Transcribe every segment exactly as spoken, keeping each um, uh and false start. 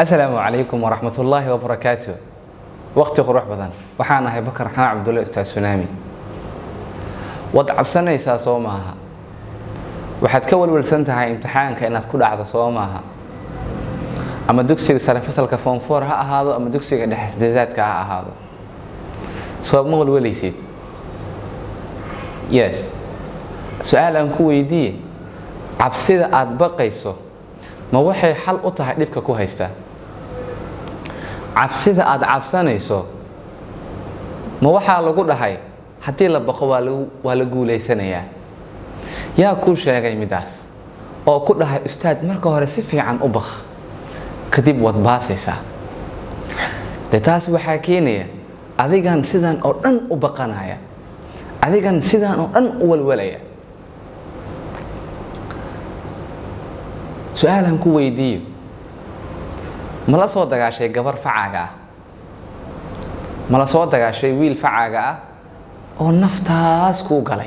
السلام عليكم ورحمة الله وبركاته. وقت قروح بدن وحنا هاي بكر حنا عبد الله أستاذ سنامي وضع سنة يسا صومها وحد كول ولسنتها هاي امتحان كأنها تكون عاد صومها أما دكسي صار فصل كفون فور ها هذا أما دكسي قد حسدات كها هذا صوب مول وليسيد يس سؤال أنكو يدي عبسيدة عاد بقيسو ما وحي حل أطه دبك كو هيستا cabsida aad cabsanayso ma waxa lagu dhahay hadii la baqo waa la guuleysanayaa yaa ku sheegay midaas oo ku dhahay ustaad marka hore si fiican u baq kadib wad baasaysa taas waxa keenaya adigan sidan oo dhan u baqanaya adigan sidan oo dhan u walwalaya su'aalan ku weydiiyo ما لا صوت دعاشة جبر فعاجة ما لا صوت دعاشة ويل فعاجة أو نفتاس كوجلي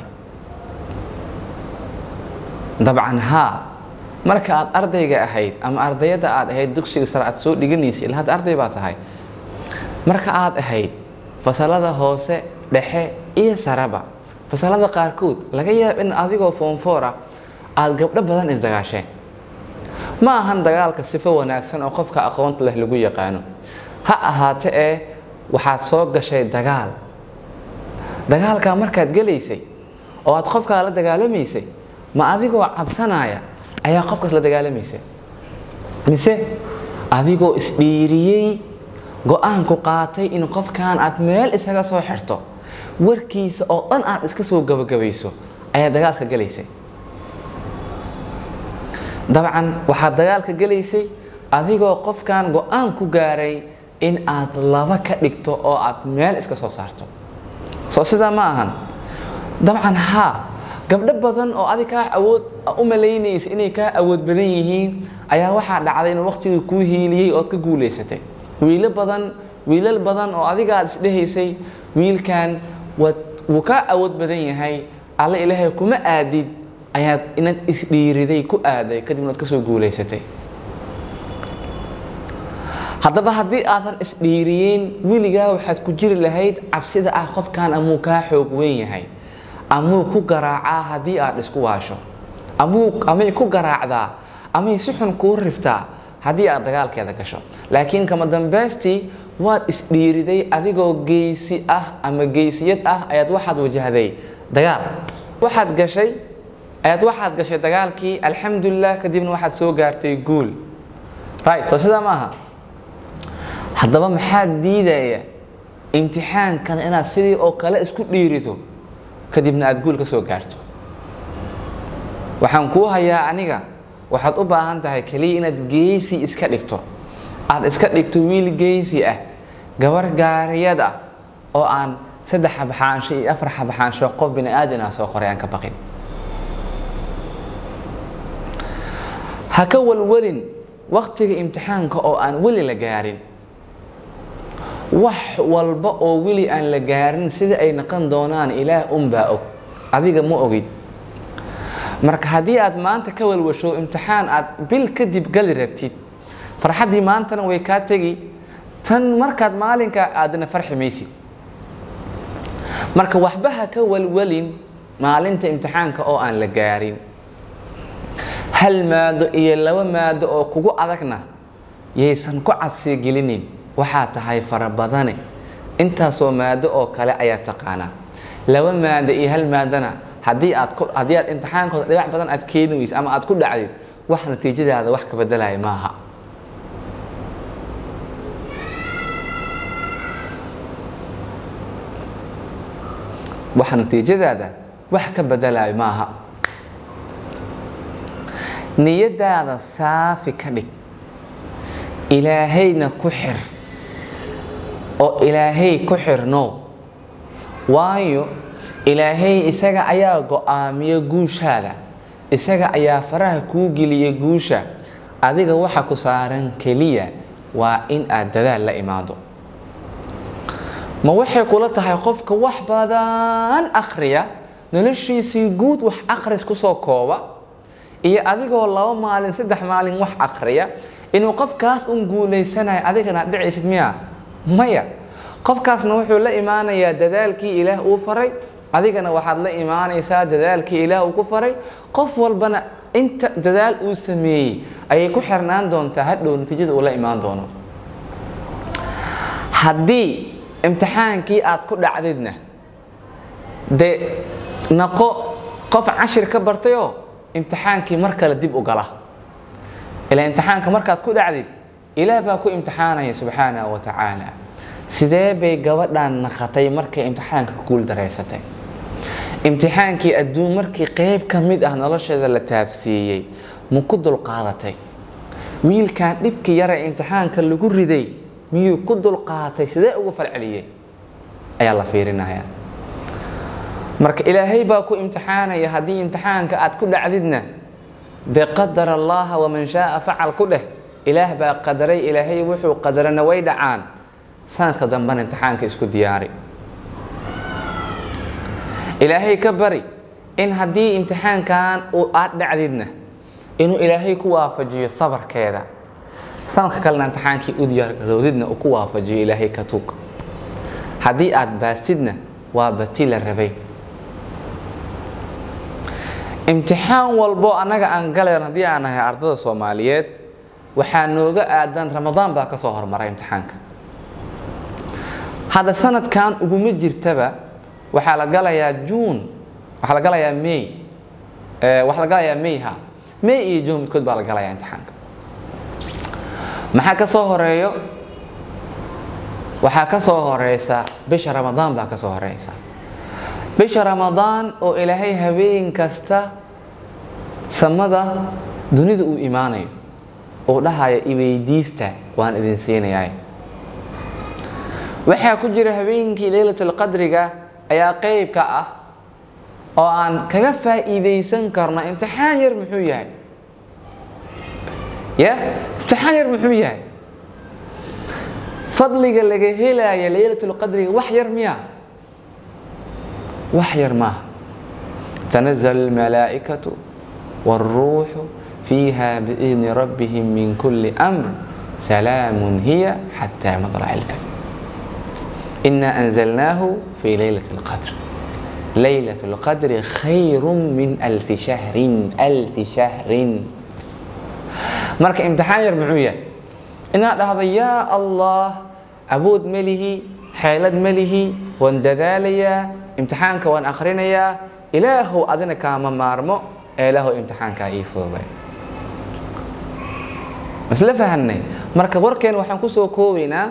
طبعا ها مركز أرضي جا هيد أما أرضية ده هيد دكشي سرعة سوق لجنيسي لهذا أرضي بات هاي مركز هيد فصل هذا هوسة لحى إيه سربا فصل هذا قاركود لقيه إن أذيقه فون فورا الجبر بدن إز دعاشة ما هن دجالك الصفة وناكسن أو قفك أقوانت له لجوية قانو ها هاتئ وحاسوق شيء دجال دجال كمركز جليسي أو أتقفك على دجال ميسي ما أذيقو عبسنايا أي قفك على دجال ميسي ميسي أذيقو إسبيريي جو أنكو قاتي إنه قف كان أتمل إسحاق صحيحته وركيس أو أن أسكسو جب جبيسو أي دجالك جليسي طبعا waxaa dagaalka galeysay adigoo qofkan go'aan ku gaaray in aad laba ka dhigto oo aad meel iska soo saarto soo sida ma ahan dabcan ha gabdho badan oo adiga awood u maleynaysa inay ka awood badan yihiin ayaa waxa dhacday in waqtigu ku hiiliyay oo ka guuleysatay wiilal badan wiilal badan oo adiga aad isdhehaysay wiilkan wuu ka awood badan yahay alla ilaahay kuma aadid ayaad inaad isdhiiriday ku aaday kadibna aad ka soo guuleysatay haddaba haddii aadan isdhiiriyeen wiligaa waxaad ku jiri lahayd cabsida ah qofkan amuu kaa xoog weyn yahay amuu ku garaacaa haddii aad isku waasho amuu amay ku garaacdaa amay si xun kuu riftaa haddii aad dagaalkeeda gasho laakiin kama dambaystii waad isdhiiriday adigoo geesi ah ama geesiyad ah ayaad waxaad wajahday dagaal waxaad gashay ayaad waxaad gashay dagaalkii alxamdulillah kadibna waxaad soo gaartay guul right soo sida maaha haddaba maxaa diidaya imtixaankan inaad sidii oo kale isku dhiirito kadibna aad guul ka soo gaarto waxaan kuu hayaa aniga waxaad u baahan tahay kaliya inaad geesi iska dhigto aad iska dhigto wiil geesi ah gabar gaariyad ah oo aan saddex xabxaansho iyo afar xabxaansho qof bini aadan ah soo qoray aan ka baqin haka walwalin waqtiga imtixaanka oo aan wali la gaarin wax walba oo wali aan la gaarin sida ay noqon doonaan ilaah unbaa og adiga ma ogid marka haddii aad maanta ka walwasho imtixaan aad bil kadib gali rabtid farxaddii maantana way kaa tegi tan markaad maalinka aadna farxi maysid marka waxba ha ka walwalin maalinta imtixaanka oo aan la gaarin hal maado iyo laba maado oo kugu adagna yeysan ku cabsi gelinin waxa tahay farabadane intaas oo maado oo kale ayaa taqaana laba maado iyo hal maadana hadii aad hadii aad imtixaankooda dhibac badan aad keenayso ama aad ku dhacdid wax natiijadaada wax ka bedelay maaha wax natiijadaada wax ka bedelay maaha niyadaada saafi ka dhig ilaahayna ku xir oo ilaahay ku xirno waayo ilaahay isaga ayaa go'aamiya guushaada isaga ayaa faraha kuu geliya guusha adiga waxa ku saaran kaliya waa in aad dadaal la imaado ma waxay kula tahay qofka wax badan akhriya noloshiisii guud wax akhris ku soo kooba iyo adigoo laba maalin saddex maalin wax akhriya inuu qofkaas un guulaysanayo adigana aad dhicaysid miya maya qofkaasna wuxuu la imaanayaa dadaalkii ilaah uu faray adigana waxaad la imaanaysaa dadaalkii ilaah uu ku faray qof walbana inta dadaal uu sameeyey ayay ku xirnaan doontaa hadhow natiijada uu la imaan doono haddii imtixaankii aad ku dhacdidna dee naqo qof cashir ka bartayoo imtixaankii mar kale dib u gala ilaa imtixaanka markaad ku dhacdid ilaah baa ku imtixaanaya subxaanahu wa tacaala sidee bay gabadhan naqatay markay imtixaanka ku guul dareysatay imtixaankii adduun markii qayb ka mid ah nolosheeda la taabsiiyey ma ku dulqaadatay wiilkan dhibkii yara imtixaanka lagu riday miyuu ku dulqaatay sidee ugu falceliyey ayaa la fiirinayaa marka ilaahay baa ku imtixaanaya haddii imtixaanka aad ku dhacdidna dee qadar allaha waman shaaa facal ku dheh ilaah baa qadaray ilaahay wuxuu qadarana way dhacaan sanadka dambena imtixaanka isku diyaari ilaahay ka bari in haddii imtixaankan aad dhacdidna inuu ilaahay ku waafajiyo sabarkeeda sanadka kalena imtixaankii u diyaargarowdidna uu ku waafajiyo ilaahay ka tug haddii aad baastidna waa bati la rabay imtixaan walbo annaga aan galeen haddii aan nahay ardada Soomaaliyeed waxaa nooga aadan Ramadaan baa ka soo hormaray imtixaanka hada sanadkan uguma jirtaba waxaa la galayaa June waxaa la galayaa May ee waxaa la galayaa May ha May iyo June midkood baa la galayaa imtixaanka maxaa ka soo horeeyo waxaa ka soo horeysa bisha Ramadaan baa ka soo horeysa bisha Ramadaan oo ilaahay habeen kasta samada dunida uu iimaanayo oo dhahayo iweydiista waan idin siinayaa waxaa ku jira habeenkii Laylatul Qadriga ayaa qayb ka ah oo aan kaga faa'iideysan karno imtixaan yar muxuu yahay ya imtixaan yar muxuu yahay fadliga laga helayo Laylatul Qadriga wax yar miya وحير ما تنزل الملائكة والروح فيها بإذن ربهم من كل أمر سلام هي حتى مطلع الفجر إنا أنزلناه في ليلة القدر ليلة القدر خير من ألف شهر ألف شهر مرك امتحان يرمعوية إن هذا يا الله عبود مله حيلد مله واندذاليا امتحانك وان اخرينيا الهو ادنا كما مارمو الهو امتحانك اي فوضي مثل فهني marka warkeen waxaan ku soo koobina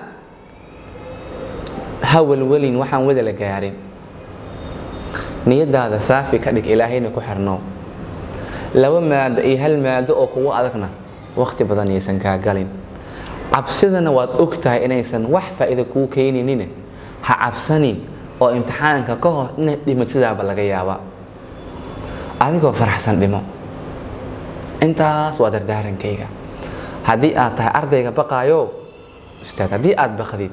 hawal walin waxaan wada la gaarin niyadaada saafi ka dhig ilaahayna ku xirno laba maad ay hal maad oo kugu adagna waqti badan aysan ka galin cabsidana waad ogtahay inaysan wax faa'iido ku keeninin ha cabsanin oo imtixaanka ka hor in dhimashadaaba laga yaaba adigoo faraxsan dhimo intaas waa dardaarankayga haddii aad tahay ardayga baqaayo ustaad haddii aad baqdid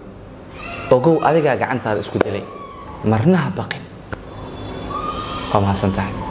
ogow adigaa gacantaada isku dilay marna ha baqin waa mahadsantahay